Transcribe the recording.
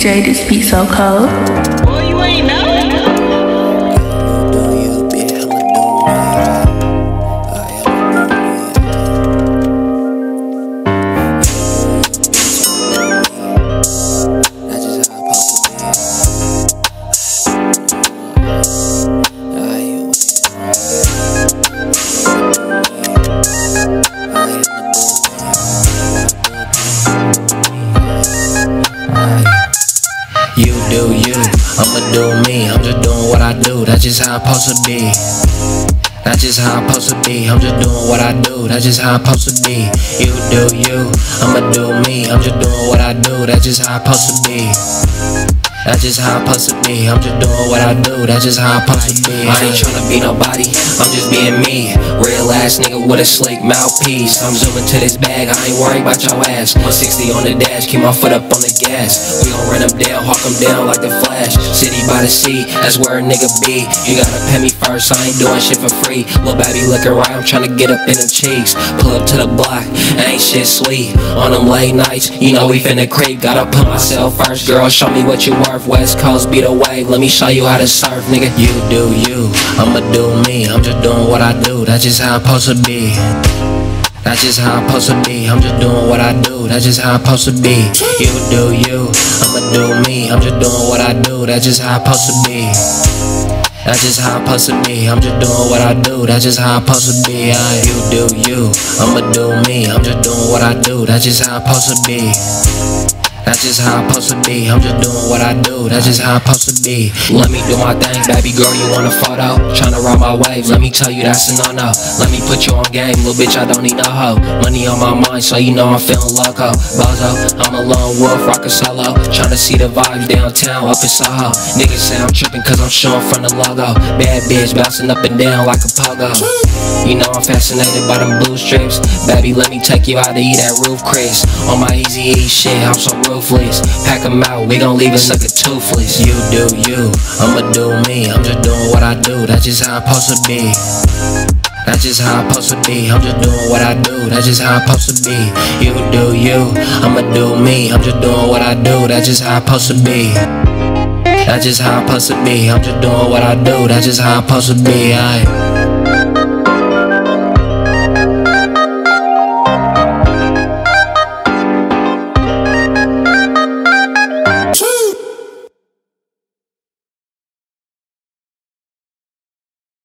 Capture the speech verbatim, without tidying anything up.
J, this beat so cold. Boy, you ain't know. You do you, I'ma do me, I'm just doing what I do, that's just how I'm supposed to be. That's just how I'm supposed to be, I'm just doing what I do, that's just how I'm supposed to be. You do you, I'ma do me, I'm just doing what I do, that's just how I'm supposed to be. That's just how I'm supposed to be, I'm just doing what I do, that's just how I'm supposed to be. I ain't tryna be nobody, I'm just being me. Real ass nigga with a slick mouthpiece. I'm zooming to this bag, I ain't worried about your ass. one sixty on the dash, keep my foot up on the gas. We gon' run them down, hawk them down like the Flash. City by the sea, that's where a nigga be. You gotta pay me first, I ain't doing shit for free. Lil' baby looking right, I'm tryna get up in them cheeks. Pull up to the block, ain't shit sweet. On them late nights, you know we finna creep. Gotta put myself first, girl, show me what you worth. West Coast be the wave, let me show you how to surf, nigga. You do you, I'ma do me, I'm just doing what I do, that's just how I'm supposed to be. That's just how I'm supposed to be, I'm just doing what I do, that's just how I'm supposed to be. You do you, I'ma do me, I'm just doing what I do, that's just how I'm supposed to be. That's just how I'm supposed to be, I'm just doing what I do, that's just how I'm supposed to be. I, you do you, I'ma do me, I'm just doing what I do, that's just how I'm supposed to be. That's just how I'm supposed to be, I'm just doing what I do, that's just how I'm supposed to be. Let me do my thing, baby girl, you want a photo? Tryna ride my waves, let me tell you that's a no-no. Let me put you on game, little bitch, I don't need no hoe. Money on my mind, so you know I'm feeling loco. Bozo, I'm a lone wolf, rockin' solo. Tryna see the vibes downtown, up in Soho. Niggas say I'm trippin' cause I'm showing from the logo. Bad bitch, bouncing up and down like a pogo. You know I'm fascinated by them blue strips. Baby, let me take you out to eat that roof Chris. On my easy E shit, I'm so ruthless. Pack them out, we gon' leave a sucker toothless. You do you, I'ma do me, I'm just doing what I do, that's just how I'm supposed to be. That's just how I'm supposed to be, I'm just doing what I do, that's just how I'm supposed to be. You do you, I'ma do me, I'm just doing what I do, that's just how I'm supposed to be. That's just how I'm supposed to be, I'm just doing what I do, that's just how I'm supposed to be. I